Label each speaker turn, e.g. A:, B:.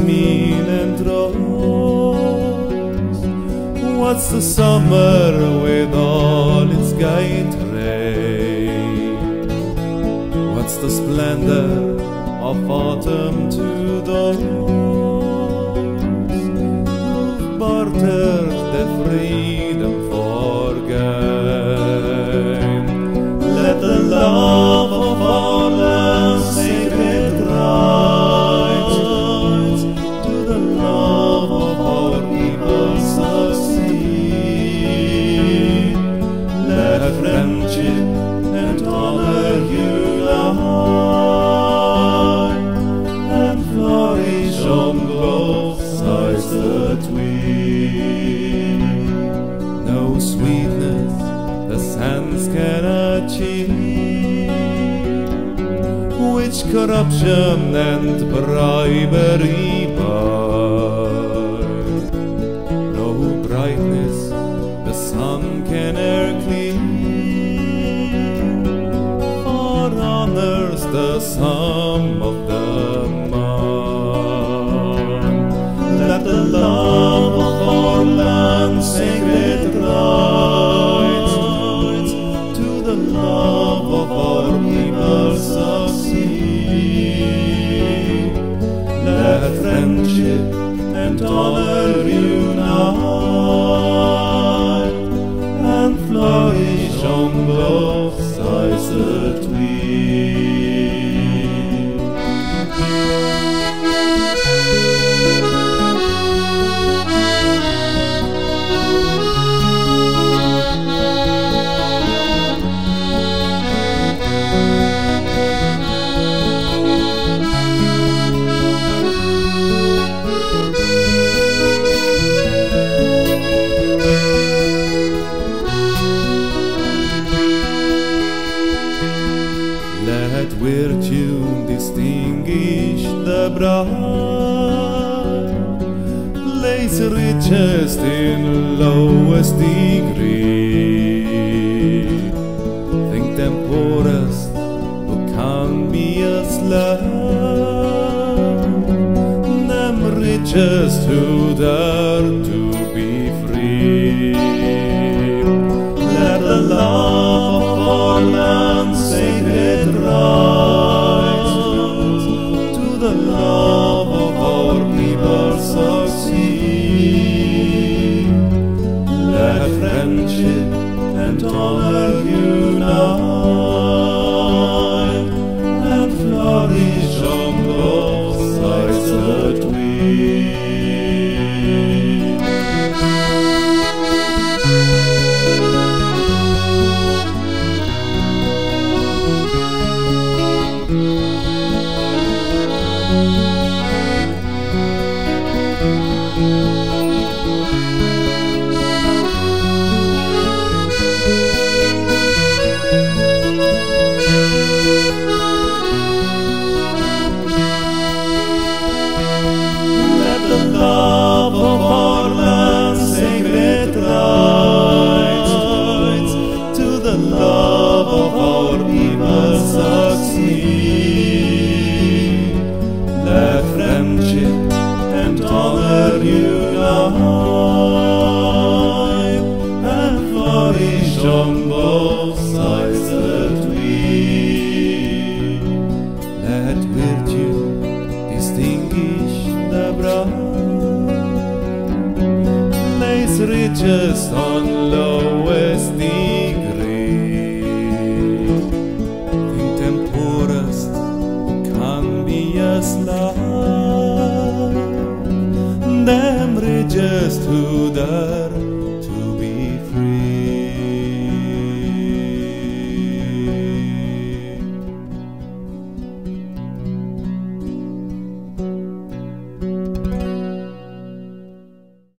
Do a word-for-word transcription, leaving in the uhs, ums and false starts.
A: jasmine and rose. What's the summer with all its gay trade? What's the splendor of autumn to those who've bartered their freedom for gain? Let the love of our land sacred rights to the love of our people succeed. Let friendship and honor unite and flourish on both sides the Tweed. No sweetness the sands can achieve, which corruption and bribery buy. No brightness the sun can e'er clean, for honors the sum of the man. Let the love of our land sacred rights to the love of our people succeed. Let friendship and honor unite and flourish on both sides the Tweed. Let virtue distinguish the bride, place richest in lowest degree. Think them poorest who can't be a slave, them richest who dare to be free. Let the love of our land sacred rights to the love of our people succeed. Let friendship and honor unite and flourish on both sides the Tweed. Love of our land sacred rights to the love of our people succeed. Let friendship and honor unite and flourish on both sides the Tweed. Let virtue distinguish the bride, richest on lowest degree. Think them poorest who can't be a slave, them richest who dare